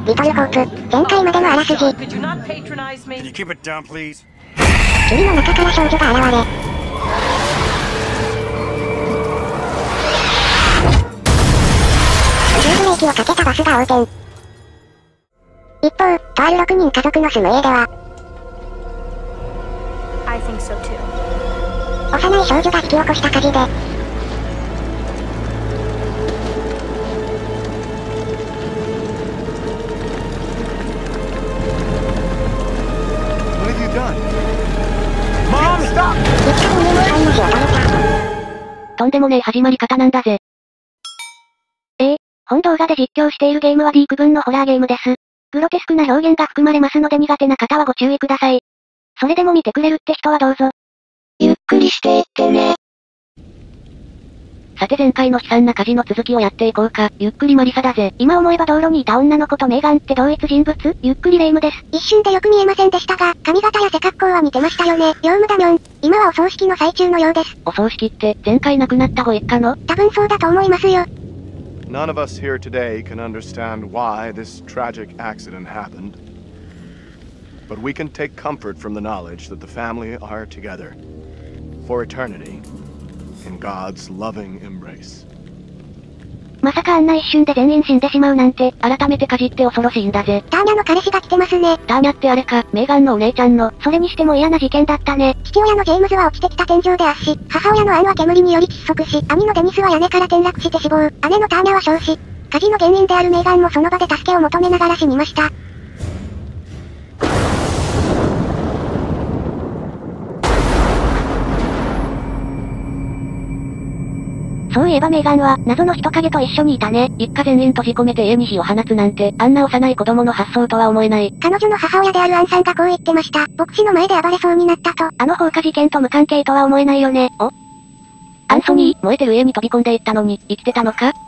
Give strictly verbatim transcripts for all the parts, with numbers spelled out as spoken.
リトルホープ、前回までのあらすじ。 Can you keep it down, please? 霧の中から少女が現れ、急ブレーキをかけたバスが横転。一方、とあるろくにん家族の住む家では、 I think so too. 幼い少女が引き起こした火事で、 What have you done? Mom, stop! 一家に入の死を遂げた。 とんでもねえ始まり方なんだぜ。ええ、本動画で実況しているゲームは D 区分のホラーゲームです。グロテスクな表現が含まれますので苦手な方はご注意ください。それでも見てくれるって人はどうぞ。 ゆっくりしていってね。 さて前回の悲惨な火事の続きをやっていこうか。ゆっくりマリサだぜ。今思えば道路にいた女の子とメーガンって同一人物？ゆっくりレ夢ムです。 一瞬でよく見えませんでしたが、髪型や背格好は似てましたよね。ヨウムダミョン。今はお葬式の最中のようです。 お葬式って前回亡くなったご一家の？ 多分そうだと思いますよ。 None of us here today can understand why this tragic accident happened. But we can take comfort from the knowledge that the family are together for eternity in God's loving embrace. まさかあんな一瞬で全員死んでしまうなんて、改めて火事って恐ろしいんだぜ。 ターニャの彼氏が来てますね。 ターニャってあれか、メーガンのお姉ちゃんの。それにしても嫌な事件だったね。 父親のジェームズは落ちてきた天井で圧死。母親のアンは煙により窒息し、兄のデニスは屋根から転落して死亡。姉のターニャは焼死。火事の原因であるメーガンもその場で助けを求めながら死にました。 そういえばメーガンは、謎の人影と一緒にいたね。一家全員閉じ込めて家に火を放つなんて、あんな幼い子供の発想とは思えない。 彼女の母親であるアンさんがこう言ってました。牧師の前で暴れそうになったと。 あの放火事件と無関係とは思えないよね。お？アンソニー、燃えてる家に飛び込んでいったのに、生きてたのか？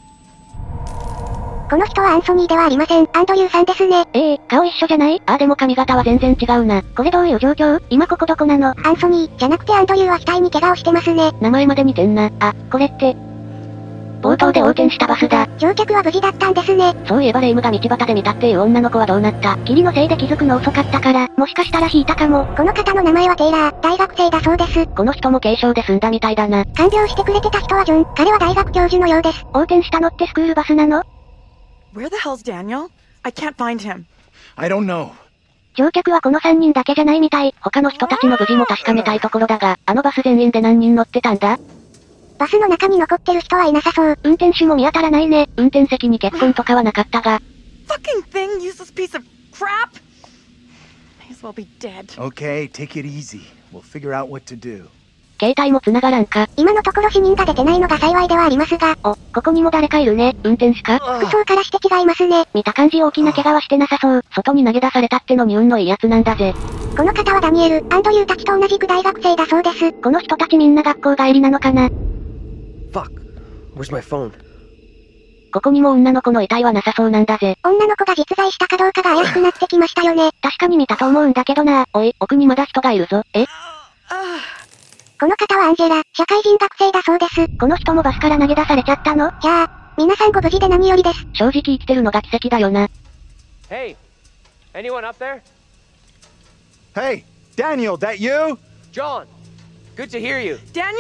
この人はアンソニーではありません。アンドリューさんですね。 ええー、顔一緒じゃない？ああでも髪型は全然違うな。これどういう状況？今ここどこなの？ アンソニー、じゃなくてアンドリューは額に怪我をしてますね。 名前まで似てんな。あ、これって。冒頭で横転したバスだ。 乗客は無事だったんですね。 そういえばレイムが道端で見たっていう女の子はどうなった？霧のせいで気づくの遅かったから、もしかしたら引いたかも。 この方の名前はテイラー、大学生だそうです。 この人も軽傷で済んだみたいだな。 看病してくれてた人はジョン、彼は大学教授のようです。 横転したのってスクールバスなの？ Where the hell's Daniel? I can't find him. I don't know. 乗客はこのさんにんだけじゃないみたい。他の人たちの無事も確かめたいところだが、あのバス全員で何人乗ってたんだ？ バスの中に残ってる人はいなさそう。 運転手も見当たらないね。運転席に血痕とかはなかったが。 Fucking thing, useless piece of crap! May as well be dead. Okay, take it easy. We'll figure out what to do. 携帯も繋がらんか。 今のところ死人が出てないのが幸いではありますが。 お、ここにも誰かいるね。運転手か？ 服装からして違いますね。 見た感じ大きな怪我はしてなさそう。外に投げ出されたってのに運のいいやつなんだぜ。 この方はダニエル、アンドリューたちと同じく大学生だそうです。 この人たちみんな学校帰りなのかな？ Fuck. Where's my phone? ここにも女の子の遺体はなさそうなんだぜ。 女の子が実在したかどうかが怪しくなってきましたよね。 確かに見たと思うんだけどな。おい、奥にまだ人がいるぞ。え？ この方はアンジェラ、社会人学生だそうです。 この人もバスから投げ出されちゃったの？ じゃあ、皆さんご無事で何よりです。 正直生きてるのが奇跡だよな。 Hey, anyone up there? Hey, Daniel, that you? John, good to hear you. Daniel?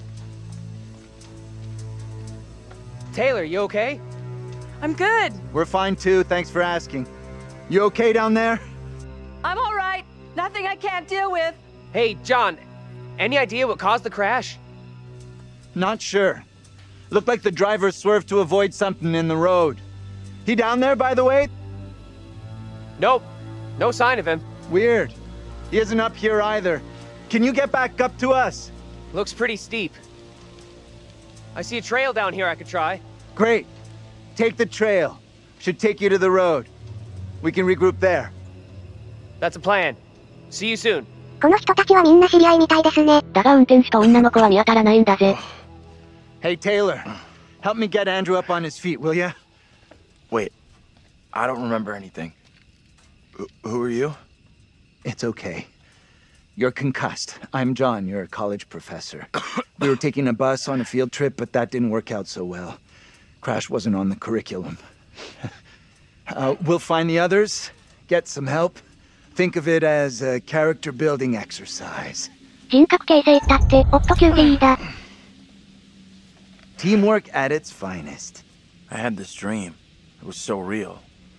Taylor, you okay? I'm good. We're fine too, thanks for asking. You okay down there? I'm alright. Nothing I can't deal with. Hey, John, any idea what caused the crash? Not sure. Looked like the driver swerved to avoid something in the road. He down there, by the way? Nope, no sign of him. Weird. He isn't up here either. Can you get back up to us? Looks pretty steep. I see a trail down here I could try. Great. Take the trail. Should take you to the road. We can regroup there. That's a plan. See you soon. この人たちはみんな知り合いみたいですね。 だが運転手と女の子は見当たらないんだぜ。 Hey, Taylor. Help me get Andrew up on his feet, will ya? Wait. I don't remember anything. Wh who are you? It's okay. You're concussed. I'm John, you're a college professor. We were taking a bus on a field trip, but that didn't work out so well. Crash wasn't on the curriculum. Uh, we'll find the others, get some help. Think of it as a character building exercise. 人格形成ったって、オットキューティーだ。 Teamwork at its finest. I had this dream. It was so real.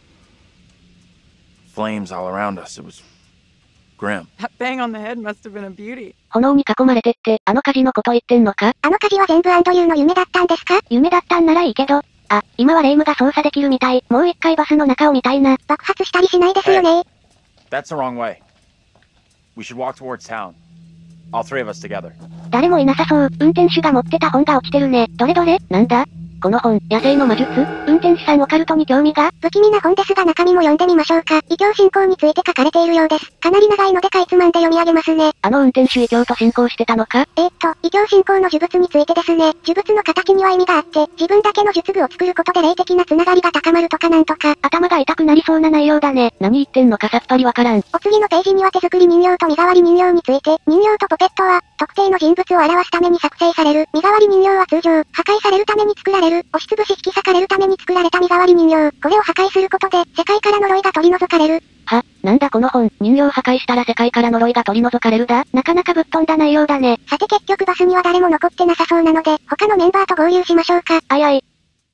Flames all around us. It was grim. That bang on the head must have been a beauty. 炎に囲まれてって、あの火事のこと言ってんのか？ あの火事は全部アンドリューの夢だったんですか？ 夢だったんならいいけど。あ、今はレイムが操作できるみたい。もう一回バスの中を見たいな。 爆発したりしないですよね。 That's the wrong way. We should walk towards town. All three of us together. 誰もいなさそう。運転手が持ってた本が落ちてるね。どれどれ？なんだ？この本、野生の魔術？運転手さんオカルトに興味が？ 不気味な本ですが中身も読んでみましょうか。異教信仰について書かれているようです。かなり長いのでかいつまんで読み上げますね。 あの運転手異教と信仰してたのか？ えーっと、異教信仰の呪物についてですね。呪物の形には意味があって、自分だけの術具を作ることで霊的なつながりが高まるとかなんとか。 頭が痛くなりそうな内容だね。何言ってんのかさっぱりわからん。 お次のページには手作り人形と身代わり人形について、人形とポペットは、特定の人物を表すために作成される。身代わり人形は通常、破壊されるために作られる。押しつぶし引き裂かれるために作られた身代わり人形。これを破壊することで、世界から呪いが取り除かれる。 は、なんだこの本、人形破壊したら世界から呪いが取り除かれるだ？なかなかぶっ飛んだ内容だね。 さて結局バスには誰も残ってなさそうなので、他のメンバーと合流しましょうか。 あいあい。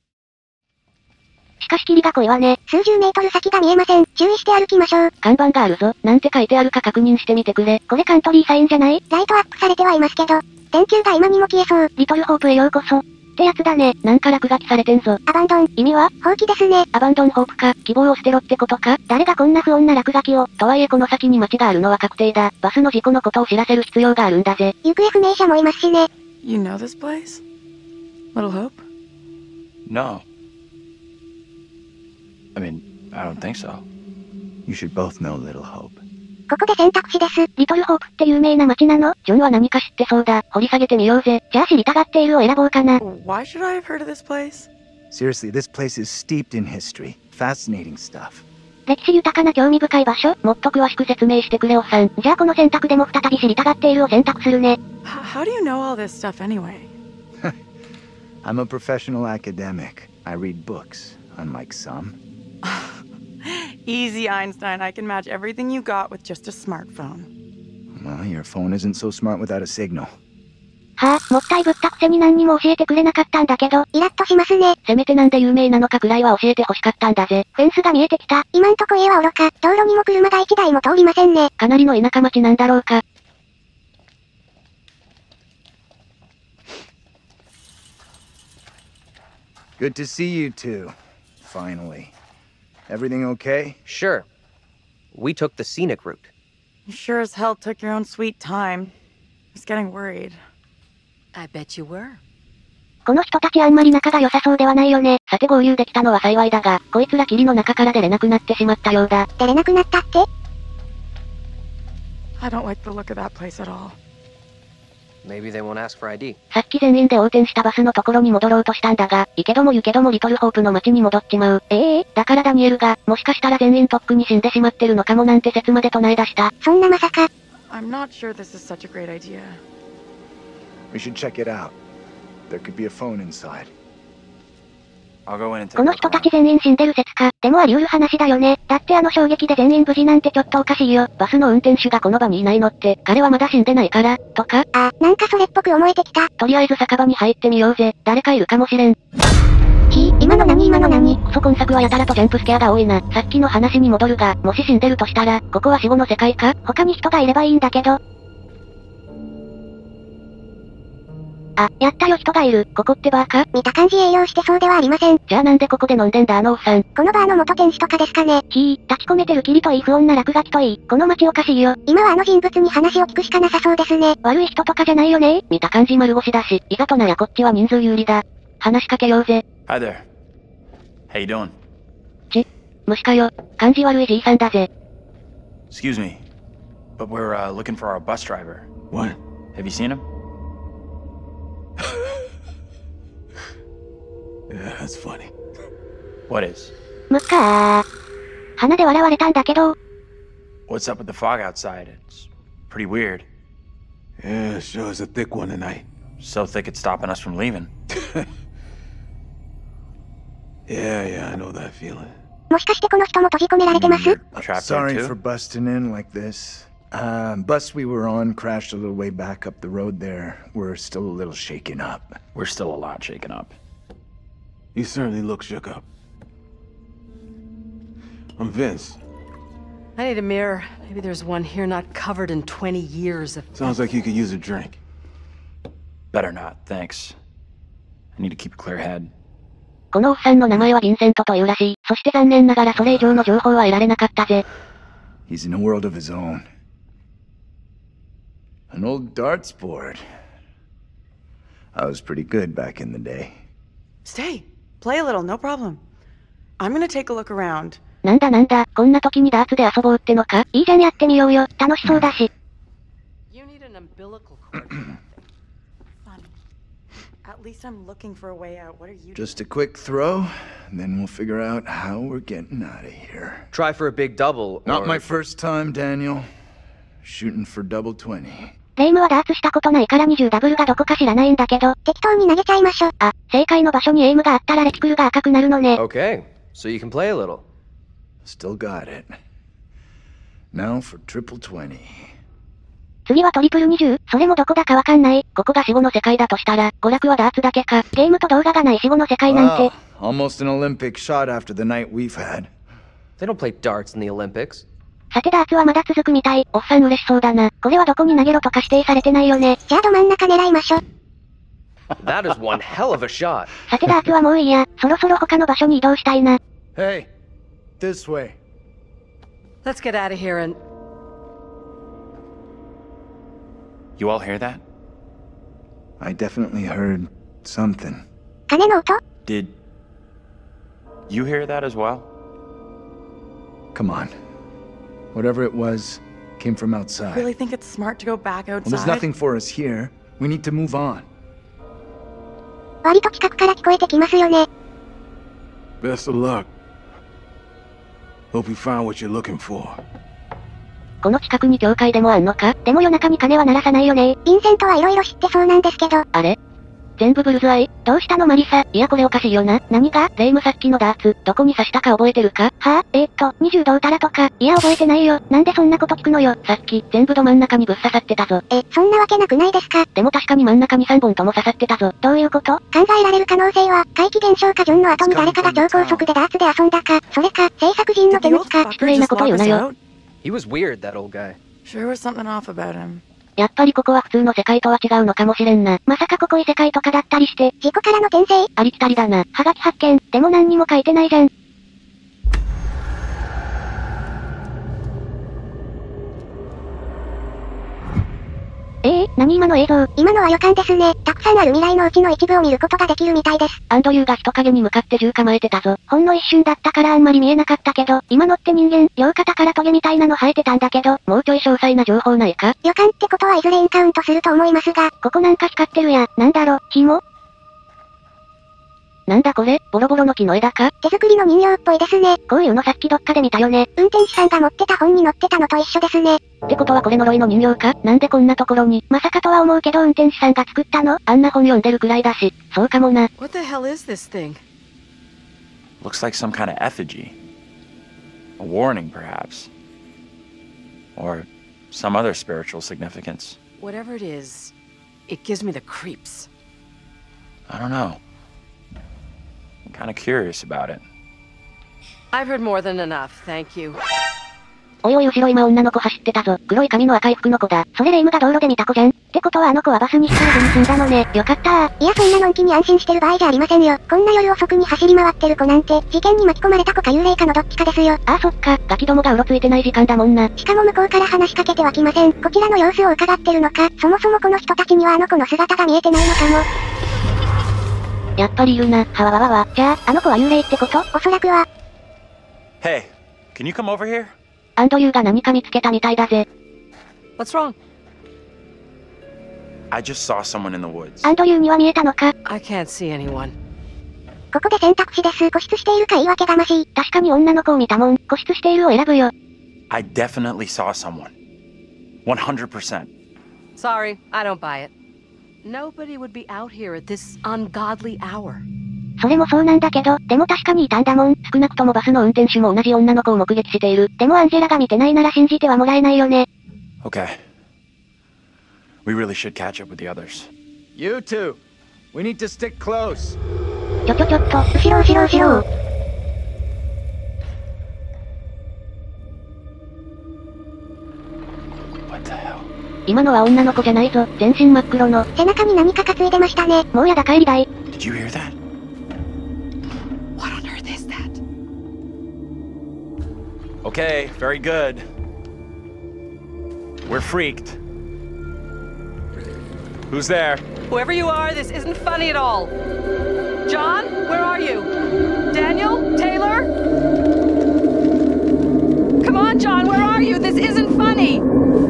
しかし霧が濃いわね。 数十メートル先が見えません。注意して歩きましょう。 看板があるぞ。なんて書いてあるか確認してみてくれ。これカントリーサインじゃない？ ライトアップされてはいますけど、電球が今にも消えそう。 リトルホープへようこそ。ってやつだね。なんか落書きされてんぞ。 アバンドン。 意味は？ 放棄ですね。 アバンドンホープか。希望を捨てろってことか？誰がこんな不穏な落書きを。とはいえこの先に街があるのは確定だ。バスの事故のことを知らせる必要があるんだぜ。 行方不明者もいますしね。 You know this place? Little Hope? No. I mean, I don't think so. You should both know Little Hope. ここで選択肢です。 リトルホープって有名な街なの？ジョンは何か知ってそうだ。掘り下げてみようぜ。じゃあ知りたがっているを選ぼうかな。 Why should I have heard of this place? Seriously, this place is steeped in history. Fascinating stuff. 歴史豊かな興味深い場所？もっと詳しく説明してくれおっさん。じゃあこの選択でも再び知りたがっているを選択するね。 How do you know all this stuff anyway? I'm a professional academic. I read books, unlike some. Easy, Einstein. I can match everything you got with just a smartphone. Well, your phone isn't so smart without a signal. はあ、もったいぶったくせに何にも教えてくれなかったんだけど。 イラッとしますね。 せめてなんで有名なのかくらいは教えて欲しかったんだぜ。フェンスが見えてきた。 今んとこ家は愚か。道路にも車が一台も通りませんね。 かなりの田舎町なんだろうか。 Good to see you two. Finally. Everything okay? Sure. We took the scenic route. You sure as hell took your own sweet time. I was getting worried. I bet you were. この人たちあんまり仲が良さそうではないよね。さて合流できたのは幸いだが、こいつら霧の中から出れなくなってしまったようだ。 出れなくなったって？ I don't like the look of that place at all. Maybe they won't ask for アイディー. さっき全員で横転したバスのところに戻ろうとしたんだが、行けども行けどもリトルホープの街に戻っちまう。ええー、だからダニエルが、もしかしたら全員とっくに死んでしまってるのかもなんて説まで唱え出した。 そんなまさか。 I'm not sure this is such a great idea. We should check it out. There could be a phone inside. I'll go in and take この人たち全員死んでる説か。でもあり得る話だよね。だってあの衝撃で全員無事なんてちょっとおかしいよ。バスの運転手がこの場にいないのって、彼はまだ死んでないから、とか。 あ、なんかそれっぽく思えてきた。 とりあえず酒場に入ってみようぜ。誰かいるかもしれん。 ひ、今の何今の何？ クソ今作はやたらとジャンプスケアが多いな。さっきの話に戻るが、もし死んでるとしたら、ここは死後の世界か？他に人がいればいいんだけど。あ、やったよ人がいる。ここってバーか？ 見た感じ営業してそうではありません。 じゃあなんでここで飲んでんだあのおっさん。 このバーの元店主とかですかね。 ひー、立ち込めてる霧といい不穏な落書きといい。この街おかしいよ。 今はあの人物に話を聞くしかなさそうですね。 悪い人とかじゃないよね。見た感じ丸腰だし、いざとなやこっちは人数有利だ。話しかけようぜ。 Hi there. How you doing? ち、虫かよ。感じ悪いじいさんだぜ。 Excuse me, but we're uh, looking for our bus driver. What? Have you seen him? Yeah, that's funny. What is? むかー。鼻で笑われたんだけど。 What's up with the fog outside? It's pretty weird. Yeah, sure is a thick one tonight. So thick it's stopping us from leaving. Yeah, yeah, I know that feeling. もしかしてこの人も閉じ込められてます？ Trapped Sorry there for too? busting in like this. Uh, bus we were on crashed a little way back up the road there. We're still a little shaken up. We're still a lot shaken up. You certainly look shook up. I'm Vince. I need a mirror. Maybe there's one here not covered in twenty years of... Sounds like you could use a drink. Better not, thanks. I need to keep a clear head. このおっさんの名前はヴィンセントというらしい。そして残念ながらそれ以上の情報は得られなかったぜ。 He's in a world of his own. An old darts board. I was pretty good back in the day. Stay. Play a little, no problem. I'm gonna take a look around. なんだなんだ、こんな時にダーツで遊ぼうってのか？いいじゃんやってみようよ。楽しそうだし。 You need an umbilical cord. Fun. At least I'm looking for a way out. What are you Just a quick throw, and then we'll figure out how we're getting out of here. Try for a big double. Not or... my first time, Daniel. Shooting for double twenty. レイムはダーツしたことないからにじゅうダブルがどこか知らないんだけど。 適当に投げちゃいましょ。 あ、正解の場所にエイムがあったらレティクルが赤くなるのね。 Okay, so you can play a little. Still got it. Now for triple twenty. 次はトリプルにじゅう、それもどこだかわかんない。ここが死後の世界だとしたら、娯楽はダーツだけか。ゲームと動画がない死後の世界なんて。 Wow, almost an Olympic shot after the night we've had. They don't play darts in the Olympics. さてダーツはまだ続くみたい。おっさん嬉しそうだな。これはどこに投げろとか指定されてないよね。 じゃあど真ん中狙いましょ。 That is one hell of a shot. さてダーツはもういいや。そろそろ他の場所に移動したいな。 Hey, this way. Let's get out of here and... You all hear that? I definitely heard something. 鐘の音？ Did you hear that as well? Come on. Whatever it was, came from outside. really think it's smart to go back Well, outside? there's nothing for us here. We need to move on. 割と近くから聞こえてきますよね。 Best of luck. Hope you found what you're looking for. この近くに教会でもあんのか？でも夜中に鐘は鳴らさないよね。 ヴィンセントはいろいろ知ってそうなんですけど。 あれ？全部ブルズアイ？どうしたのマリサ？いやこれおかしいよな。何が？レイムさっきのダーツ、どこに刺したか覚えてるか？はぁ、あ、えー、っと、にじゅうどうたらとか。いや覚えてないよ。なんでそんなこと聞くのよ。さっき、全部ど真ん中にぶっ刺さってたぞ。 え、そんなわけなくないですか？ でも確かに真ん中にさんぼんとも刺さってたぞ。どういうこと？ 考えられる可能性は、怪奇現象かジョンの後に誰かが超高速でダーツで遊んだか、それか、制作人の Did 手 the 抜 old きか。 fucker just lock us out? He was weird, that old guy. Sure was something off about him. やっぱりここは普通の世界とは違うのかもしれんな。まさかここ異世界とかだったりして。 事故からの転生？ ありきたりだな。はがき発見。でも何にも書いてないじゃん。えー、何今の映像？ 今のは予感ですね。たくさんある未来のうちの一部を見ることができるみたいです。 アンドリューが人影に向かって銃構えてたぞ。ほんの一瞬だったからあんまり見えなかったけど、今のって人間、両肩からトゲみたいなの生えてたんだけど、もうちょい詳細な情報ないか？ 予感ってことはいずれエンカウントすると思いますが、 ここなんか光ってるや。なんだろ、紐？なんだこれ？ボロボロの木の枝か？ 手作りの人形っぽいですね。 こういうのさっきどっかで見たよね。 運転手さんが持ってた本に載ってたのと一緒ですね。 ってことはこれ呪いの人形か？なんでこんなところに？まさかとは思うけど運転手さんが作ったの？あんな本読んでるくらいだし。そうかもな。 What the hell is this thing? Looks like some kind of effigy. A warning, perhaps. Or some other spiritual significance. Whatever it is, it gives me the creeps. I don't know. I'm kind of curious about it. I've heard more than enough, thank you. おいおい後ろ今女の子走ってたぞ。黒い髪の赤い服の子だ。それレイムが道路で見た子じゃん。ってことはあの子はバスに引かれずに済んだのね。よかったー。 いやそんなのんきに安心してる場合じゃありませんよ。こんな夜遅くに走り回ってる子なんて、事件に巻き込まれた子か幽霊かのどっちかですよ。 ああそっか、ガキどもがうろついてない時間だもんな。 しかも向こうから話しかけてはきません。こちらの様子を伺ってるのか、そもそもこの人たちにはあの子の姿が見えてないのかも。 やっぱりいるな。はわわわわ。じゃあ、あの子は幽霊ってこと？ おそらくは。 Hey, can you come over here? アンドリューが何か見つけたみたいだぜ。 What's wrong? I just saw someone in the woods. アンドリューには見えたのか？ I can't see anyone. ここで選択肢です。固執しているか言い訳がましい。 確かに女の子を見たもん。固執しているを選ぶよ。 I definitely saw someone. one hundred percent. Sorry, I don't buy it. Nobody would be out here at this ungodly hour. それもそうなんだけど、でも確かにいたんだもん。少なくともバスの運転手も同じ女の子を目撃している。でもアンジェラが見てないなら信じてはもらえないよね。 Okay. We really should catch up with the others. You two. We need to stick close. ちょちょちょっと、 後ろ後ろ後ろ。 What the hell? 今のは女の子じゃないぞ。全身真っ黒の。 背中に何か担いでましたね。 もうやだ帰りだい。 Did you hear that? What on earth is that? Okay, very good. We're freaked. Who's there? Whoever you are, this isn't funny at all. John, where are you? Daniel? Taylor? Come on, John, where are you? This isn't funny!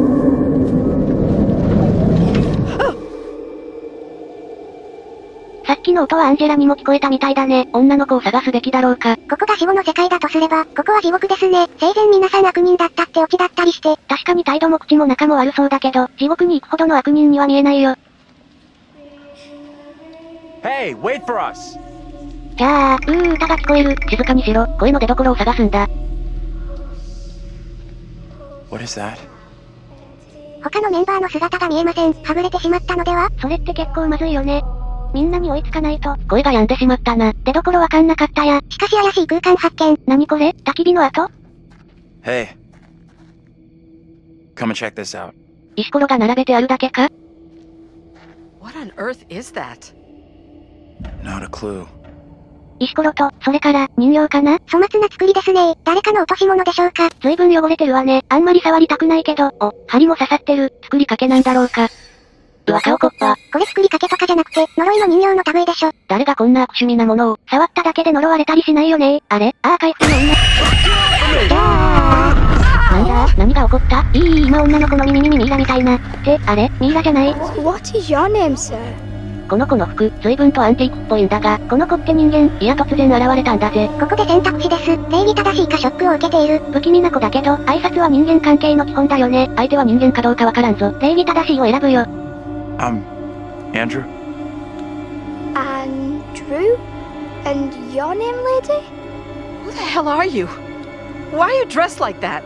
さっきの音はアンジェラにも聞こえたみたいだね。女の子を探すべきだろうか。 ここが死後の世界だとすれば、ここは地獄ですね。生前皆さん悪人だったってオチだったりして。 確かに態度も口も中も悪そうだけど、地獄に行くほどの悪人には見えないよ。 Hey, wait for us! じゃあ、うー歌が聞こえる。静かにしろ。声の出所を探すんだ。 What is that? 他のメンバーの姿が見えません。はぐれてしまったのでは？ それって結構まずいよね。みんなに追いつかないと。声が止んでしまったな。出所わかんなかったや。 しかし怪しい空間発見。 何これ？焚き火の跡？ Hey. Come and check this out. 石ころが並べてあるだけか？ What on earth is that? Not a clue. 石ころと、それから、人形かな？ 粗末な作りですね。誰かの落とし物でしょうか？ 随分汚れてるわね。あんまり触りたくないけど、お、針も刺さってる。作りかけなんだろうか。うわ、顔コッパ。 これ作りかけとかじゃなくて、呪いの人形の類でしょ。 誰がこんな悪趣味なものを、触っただけで呪われたりしないよね。あれ？アーカイブの女。じゃー。なんだ？何が起こった？いい、今女の子の耳にミイラみたいな。って、あれ？ミイラじゃない？ What is your name, sir? この子の服、随分とアンティークっぽいんだが、この子って人間、いや突然現れたんだぜ。 ここで選択肢です。礼儀正しいかショックを受けている。 不気味な子だけど、挨拶は人間関係の基本だよね。相手は人間かどうかわからんぞ。礼儀正しいを選ぶよ。 I'm Andrew. Andrew? And your name, lady? Who the hell are you? Why are you dressed like that?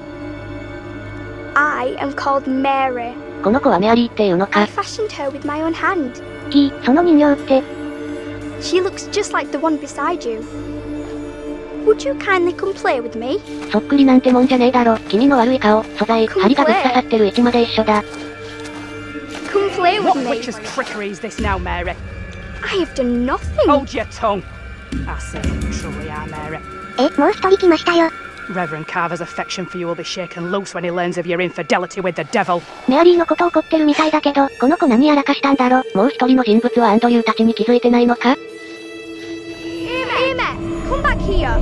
I am called Mary. この子はメアリーっていうの I か。 fashioned her with my own hand. キー、その人形って。 She looks just like the one beside you. Would you kindly come play with me? そっくりなんてもんじゃねえだろ。君の悪い顔、素材、 コンプレ針がぶっ刺さってる位置まで一緒だ。 Come play with What me. witch's trickery is this now, Mary? I have done nothing. Hold your tongue. I say you truly are, Mary. え、もう一人来ましたよ。 Reverend Carver's affection for you will be shaken loose when he learns of your infidelity with the devil. メアリーのこと怒ってるみたいだけど、この子何やらかしたんだろ。もう一人の人物はアンドリューたちに気づいてないのか？ Amy, come back here.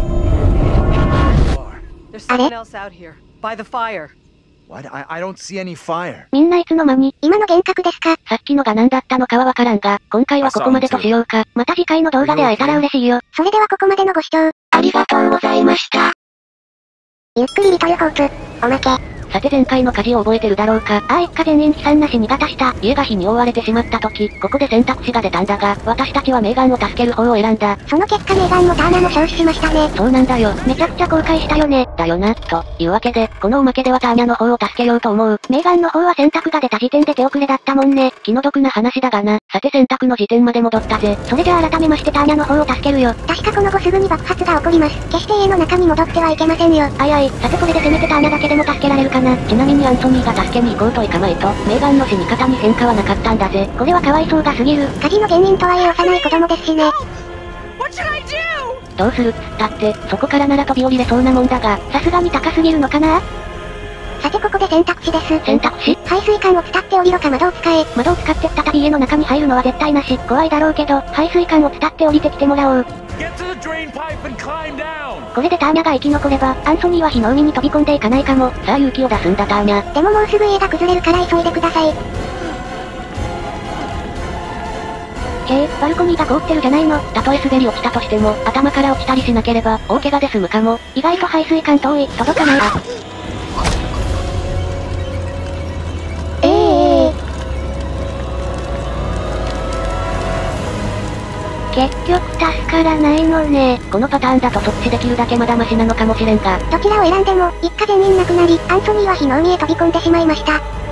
There's someone else out here, by the fire. What? I, I don't see any fire. みんないつの間に。 今の幻覚ですか？ さっきのが何だったのかはわからんが、今回はここまでとしようか。また次回の動画で会えたら嬉しいよ。 それではここまでのご視聴、 ありがとうございました。 ゆっくりリトルホープ、おまけ。 さて前回の火事を覚えてるだろうか。ああ一家全員悲惨な死に方した。家が火に覆われてしまった時、ここで選択肢が出たんだが、私たちはメーガンを助ける方を選んだ。 その結果メーガンもターナも消死しましたね。 そうなんだよ。めちゃくちゃ後悔したよね。だよな。というわけで、このおまけではターニャの方を助けようと思う。メーガンの方は選択が出た時点で手遅れだったもんね。気の毒な話だがな。さて選択の時点まで戻ったぜ。それじゃあ改めましてターニャの方を助けるよ。 確かこの後すぐに爆発が起こります。決して家の中に戻ってはいけませんよ。 あいあい。さてこれでせめてターニャだけでも助けられるかな。ちなみにアンソニーが助けに行こうといかまいと、メーガンの死に方に変化はなかったんだぜ。これはかわいそうがすぎる。 火事の原因とはいえ幼い子供ですしね。 What should I do? どうするっつったって、そこからなら飛び降りれそうなもんだが、さすがに高すぎるのかな。 さてここで選択肢です。 選択肢？ 排水管を伝って降りろか窓を使え。 窓を使って再び家の中に入るのは絶対なし。怖いだろうけど、排水管を伝って降りてきてもらおう。 Get to the drain pipe and climb down! これでターニャが生き残れば、アンソニーは火の海に飛び込んでいかないかも。さあ勇気を出すんだターニャ。 でももうすぐ家が崩れるから急いでください。 へえ、バルコニーが凍ってるじゃないの。たとえ滑り落ちたとしても、頭から落ちたりしなければ、大怪我で済むかも。意外と排水管遠い、届かない。あ。 ええー。 結局タ助からないのね。このパターンだと即死できるだけまだマシなのかもしれんが。 どちらを選んでも、一家全員亡くなり、アンソニーは火の海へ飛び込んでしまいました。